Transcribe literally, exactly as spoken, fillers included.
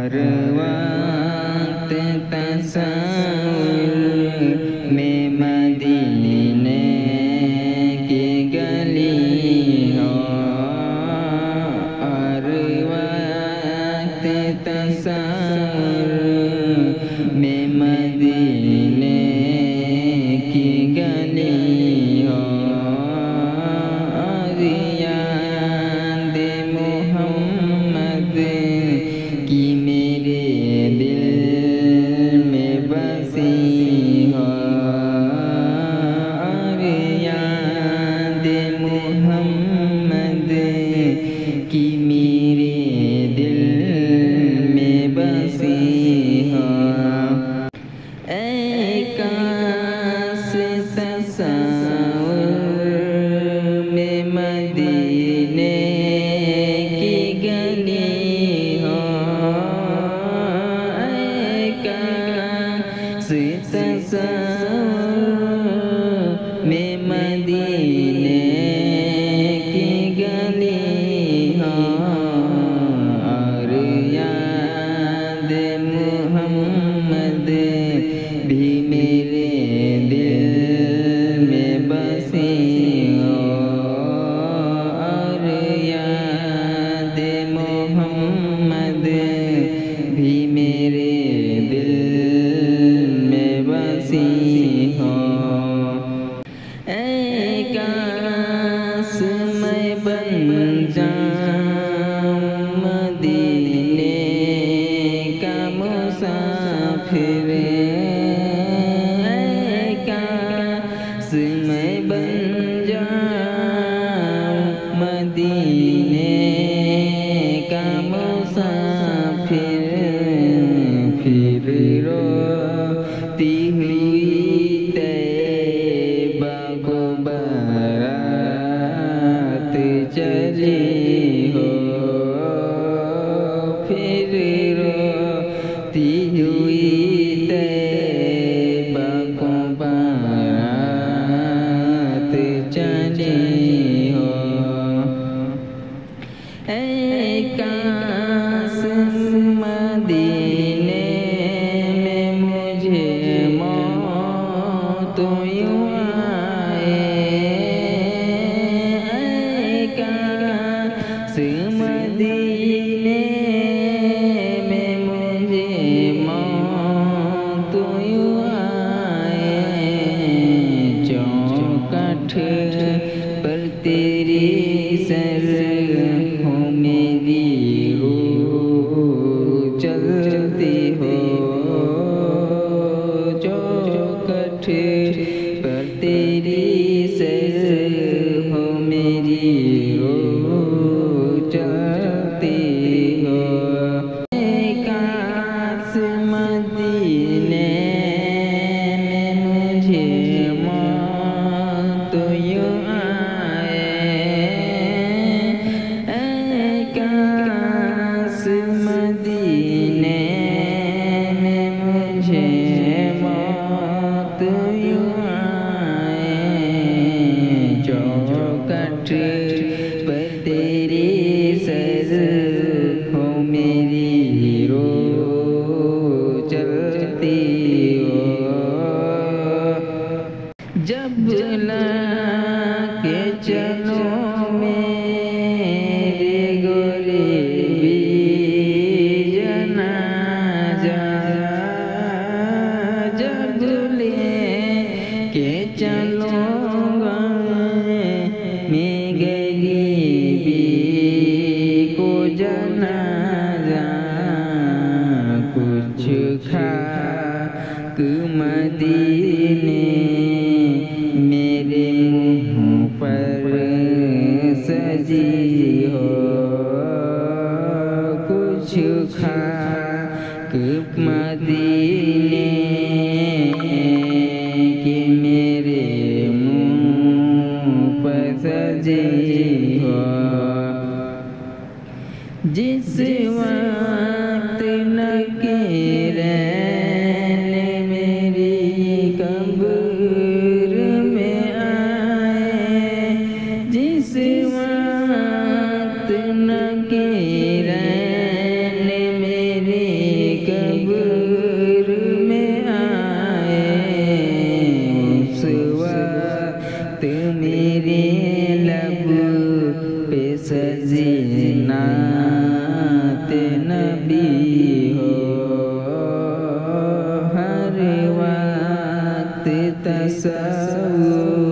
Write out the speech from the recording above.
हर वक्त तस्वीर में मदीने की गली हो, हर वक्त तस्वीर में मदीने की गली हो, याद मोहम्मद की मेरे दिल में बसी हो, याद मोहम्मद की मेरे दिल में बसी हो। ऐ काश तस्वीर में मदीने की गली हो, ऐ काश तस्वीर में मदीने की गली हो, और याद मोहम्मद भी मेरे दिल में बसी हो, और याद मोहम्मद भी मेरे दिल में बसी हो। ऐ काश मैं बन जाऊं मदीने का मुसाफिर, ऐ काश मैं बन जाऊं मदीने का मुसाफिर, फिर रोती हुई तैबा को बारात चली हो, फिर रोती हुई तैबा को बारात चली हो। ऐ काश मदीने में मुझे मौत यूं आए, ऐ काश मदीने में मुझे मौत यूं आए, चौखट पर तेरी सर हो मेरी रूह चलती हो, चौखट पर तेरी सर हो मेरी रूह चलती हो। ऐ काश मदीने में मुझे मौत यूं आए, ऐ काश मदीने में मुझे मौत यूं आए, चौखट पर तेरी सर हो मेरी रूह चलती हो। जब के चलो मेरे गोरी जनाजा, जब के चलूँगा मैं गरीबी को जनाजा, कुछ खाक मदीने मेरे मुँह पर सजी हो, कुछ खाक मदीने के मेरे मुँह पर सजी हो। जिस वक्त नकीरैन मेरी कब्र में आए, जिस वक्त नकीरैन मेरी तसव्वुर